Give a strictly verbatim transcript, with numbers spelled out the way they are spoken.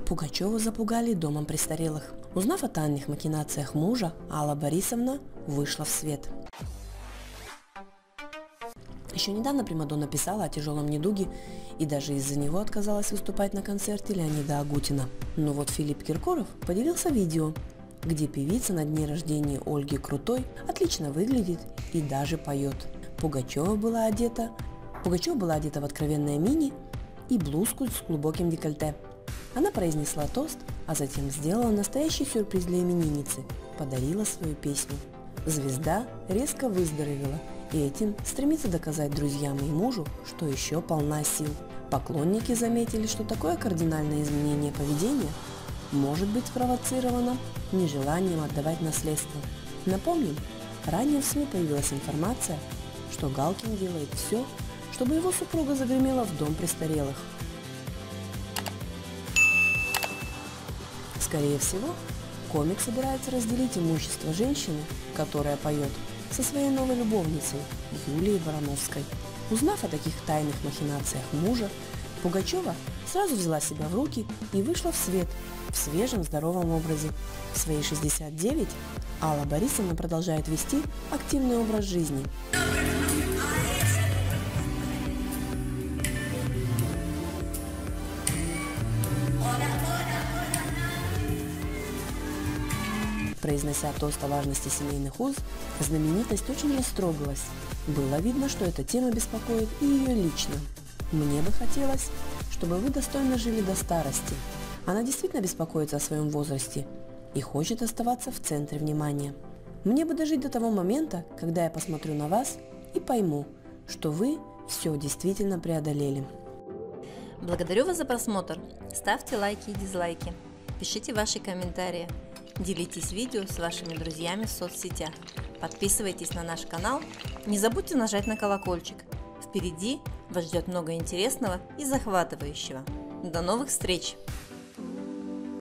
Пугачеву запугали домом престарелых. Узнав о тайных махинациях мужа, Алла Борисовна вышла в свет. Еще недавно примадонна писала о тяжелом недуге и даже из-за него отказалась выступать на концерте Леонида Агутина. Но вот Филипп Киркоров поделился видео, где певица на дне рождения Ольги Крутой отлично выглядит и даже поет. Пугачева была одета, Пугачева была одета в откровенное мини и блузку с глубоким декольте. Она произнесла тост, а затем сделала настоящий сюрприз для именинницы – подарила свою песню. Звезда резко выздоровела и этим стремится доказать друзьям и мужу, что еще полна сил. Поклонники заметили, что такое кардинальное изменение поведения может быть спровоцировано нежеланием отдавать наследство. Напомним, ранее в СМИ появилась информация, что Галкин делает все, чтобы его супруга загремела в дом престарелых. Скорее всего, комик собирается разделить имущество женщины, которая поет, со своей новой любовницей Юлией Барановской. Узнав о таких тайных махинациях мужа, Пугачева сразу взяла себя в руки и вышла в свет в свежем здоровом образе. В свои шестьдесят девять Алла Борисовна продолжает вести активный образ жизни. Произнося тост о важности семейных уз, знаменитость очень растрогалась. Было видно, что эта тема беспокоит и ее лично. Мне бы хотелось, чтобы вы достойно жили до старости. Она действительно беспокоится о своем возрасте и хочет оставаться в центре внимания. Мне бы дожить до того момента, когда я посмотрю на вас и пойму, что вы все действительно преодолели. Благодарю вас за просмотр. Ставьте лайки и дизлайки. Пишите ваши комментарии. Делитесь видео с вашими друзьями в соцсетях. Подписывайтесь на наш канал. Не забудьте нажать на колокольчик. Впереди вас ждет много интересного и захватывающего. До новых встреч!